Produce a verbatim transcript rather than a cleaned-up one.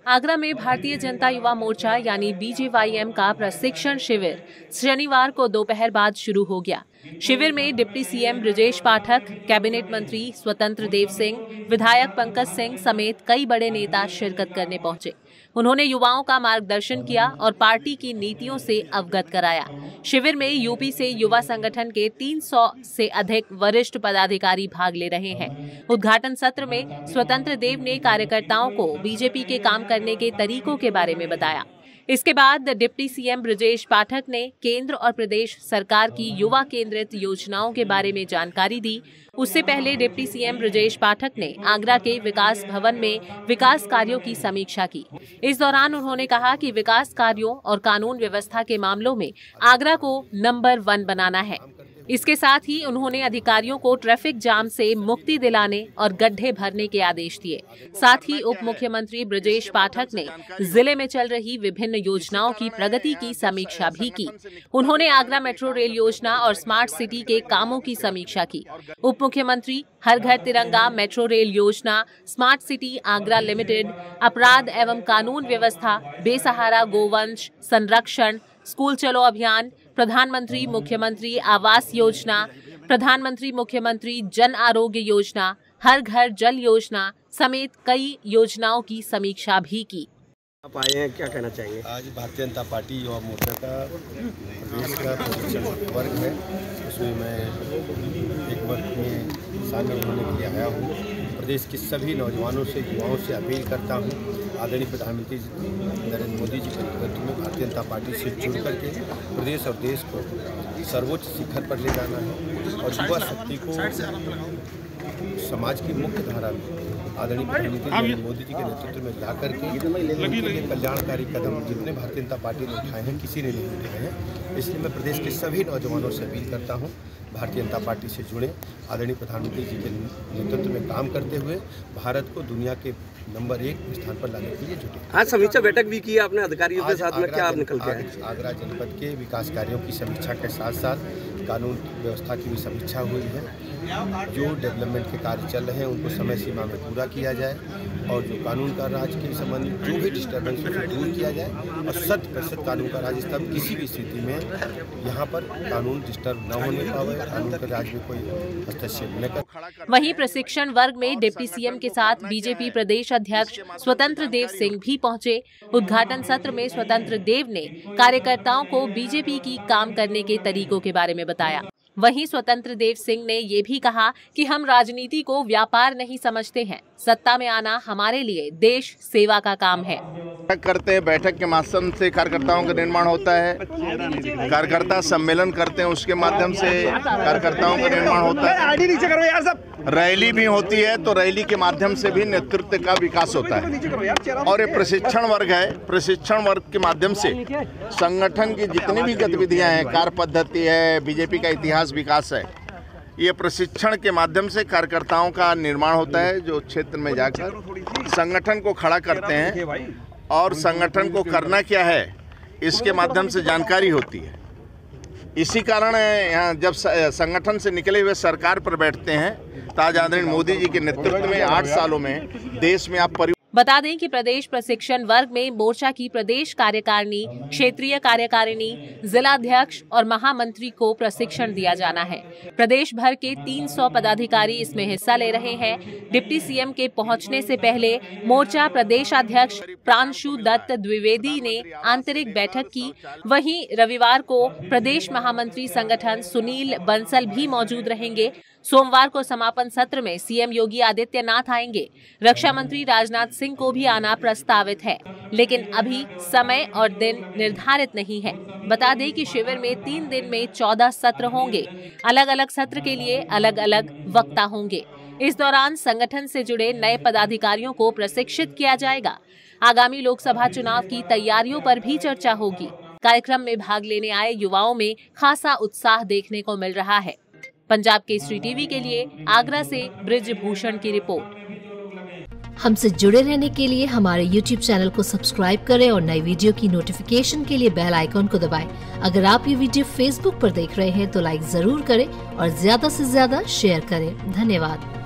आगरा में भारतीय जनता युवा मोर्चा यानी B J Y M का प्रशिक्षण शिविर शनिवार को दोपहर बाद शुरू हो गया। शिविर में deputy C M Brajesh Pathak, cabinet मंत्री स्वतंत्र देव सिंह, विधायक पंकज सिंह समेत कई बड़े नेता शिरकत करने पहुंचे। उन्होंने युवाओं का मार्गदर्शन किया और पार्टी की नीतियों से अवगत कराया। शिविर में यूपी से युवा संगठन के तीन सौ से अधिक वरिष्ठ पदाधिकारी भाग ले रहे हैं। उद्घाटन सत्र में स्वतंत्र देव ने कार्यकर्ताओं को बीजेपी के काम करने के तरीकों के बारे में बताया। इसके बाद deputy C M Brajesh Pathak ने केंद्र और प्रदेश सरकार की युवा केंद्रित योजनाओं के बारे में जानकारी दी। उससे पहले deputy C M Brajesh Pathak ने आगरा के विकास भवन में विकास कार्यों की समीक्षा की। इस दौरान उन्होंने कहा कि विकास कार्यों और कानून व्यवस्था के मामलों में आगरा को नंबर वन बनाना है। इसके साथ ही उन्होंने अधिकारियों को ट्रैफिक जाम से मुक्ति दिलाने और गड्ढे भरने के आदेश दिए। साथ ही उप मुख्यमंत्री ब्रजेश पाठक ने जिले में चल रही विभिन्न योजनाओं की प्रगति की समीक्षा भी की। उन्होंने आगरा मेट्रो रेल योजना और स्मार्ट सिटी के कामों की समीक्षा की। उप मुख्यमंत्री हर घर तिरंगा, मेट्रो रेल योजना, स्मार्ट सिटी आगरा लिमिटेड, अपराध एवं कानून व्यवस्था, बेसहारा गोवंश संरक्षण, स्कूल चलो अभियान, प्रधानमंत्री मुख्यमंत्री आवास योजना, प्रधानमंत्री मुख्यमंत्री जन आरोग्य योजना, हर घर जल योजना समेत कई योजनाओं की समीक्षा भी की। आप आए हैं, क्या कहना चाहेंगे? आज भारतीय जनता पार्टी युवा मोर्चा का प्रदेश का प्रशिक्षण वर्ग है, उसमें मैं एक वर्ग में शामिल होने के लिए आया हूँ। प्रदेश के सभी नौजवानों से, युवाओं से अपील करता हूँ, आदरणीय प्रधानमंत्री नरेंद्र मोदी जी के नेतृत्व में भारतीय जनता पार्टी से जुड़ करके प्रदेश और देश को सर्वोच्च शिखर पर ले जाना है और युवा शक्ति को समाज की मुख्य धारा में आदरणीय प्रधानमंत्री नरेंद्र मोदी जी के नेतृत्व में ला करके कल्याणकारी कदम जितने भारतीय जनता पार्टी ने उठाए हैं किसी ने नहीं उठाए हैं। इसलिए मैं प्रदेश के सभी नौजवानों से अपील करता हूं, भारतीय जनता पार्टी से जुड़े, आदरणीय प्रधानमंत्री जी के नेतृत्व में काम करते हुए भारत को दुनिया के नंबर एक स्थान पर लाने के लिए जुटे। आज समीक्षा बैठक भी की आपने अधिकारियों के साथ में, क्या आप निकल के आए? आगरा जनपद के विकास कार्यों की समीक्षा के साथ साथ कानून व्यवस्था की भी समीक्षा हुई है। जो डेवलपमेंट के कार्य चल रहे हैं उनको समय सीमा में पूरा किया जाए और जो कानून का राज के संबंध जो भी डिस्टर्बेंस है दूर किया जाए और शत प्रतिशत कानून का राज स्थापित किसी भी स्थिति में यहाँ पर कानून डिस्टर्ब न होने पाए, कानून के राज में कोई हस्तक्षेप न कर। वहीं प्रशिक्षण वर्ग में डिप्टी सी एम के साथ बीजेपी प्रदेश अध्यक्ष स्वतंत्र देव सिंह भी पहुंचे। उद्घाटन सत्र में स्वतंत्र देव ने कार्यकर्ताओं को बीजेपी की काम करने के तरीकों के बारे में बताया। वहीं स्वतंत्र देव सिंह ने ये भी कहा कि हम राजनीति को व्यापार नहीं समझते हैं, सत्ता में आना हमारे लिए देश सेवा का काम है। करते हैं, बैठक के माध्यम से कार्यकर्ताओं का निर्माण होता है, कार्यकर्ता सम्मेलन करते हैं, उसके माध्यम से कार्यकर्ताओं का निर्माण होता है, रैली भी होती है तो रैली के माध्यम से भी नेतृत्व का विकास होता है। और ये प्रशिक्षण वर्ग है, प्रशिक्षण वर्ग के माध्यम से संगठन की जितनी भी गतिविधियां हैं, कार्य पद्धति है, बीजेपी का इतिहास विकास है, ये प्रशिक्षण के माध्यम से कार्यकर्ताओं का निर्माण होता है जो क्षेत्र में जाकर संगठन को खड़ा करते हैं और संगठन को करना क्या है इसके माध्यम से जानकारी होती है। इसी कारण यहाँ जब संगठन से निकले हुए सरकार पर बैठते हैं तो आज आदरणीय मोदी जी के नेतृत्व में आठ सालों में देश में आप बता दें कि प्रदेश प्रशिक्षण वर्ग में मोर्चा की प्रदेश कार्यकारिणी, क्षेत्रीय कार्यकारिणी, जिलाध्यक्ष और महामंत्री को प्रशिक्षण दिया जाना है। प्रदेश भर के तीन सौ पदाधिकारी इसमें हिस्सा ले रहे हैं। डिप्टी सी एम के पहुंचने से पहले मोर्चा प्रदेशाध्यक्ष प्रांशु दत्त द्विवेदी ने आंतरिक बैठक की। वहीं रविवार को प्रदेश महामंत्री संगठन सुनील बंसल भी मौजूद रहेंगे। सोमवार को समापन सत्र में सी एम योगी आदित्यनाथ आएंगे। रक्षा मंत्री राजनाथ सिंह को भी आना प्रस्तावित है, लेकिन अभी समय और दिन निर्धारित नहीं है। बता दें कि शिविर में तीन दिन में चौदह सत्र होंगे। अलग अलग सत्र के लिए अलग अलग वक्ता होंगे। इस दौरान संगठन से जुड़े नए पदाधिकारियों को प्रशिक्षित किया जाएगा। आगामी लोकसभा चुनाव की तैयारियों पर भी चर्चा होगी। कार्यक्रम में भाग लेने आए युवाओं में खासा उत्साह देखने को मिल रहा है। पंजाब केसरी टीवी के लिए आगरा से ब्रिजभूषण की रिपोर्ट। हमसे जुड़े रहने के लिए हमारे यूट्यूब चैनल को सब्सक्राइब करें और नई वीडियो की नोटिफिकेशन के लिए बेल आइकॉन को दबाएं। अगर आप ये वीडियो फेसबुक पर देख रहे हैं तो लाइक जरूर करें और ज्यादा से ज्यादा शेयर करें। धन्यवाद।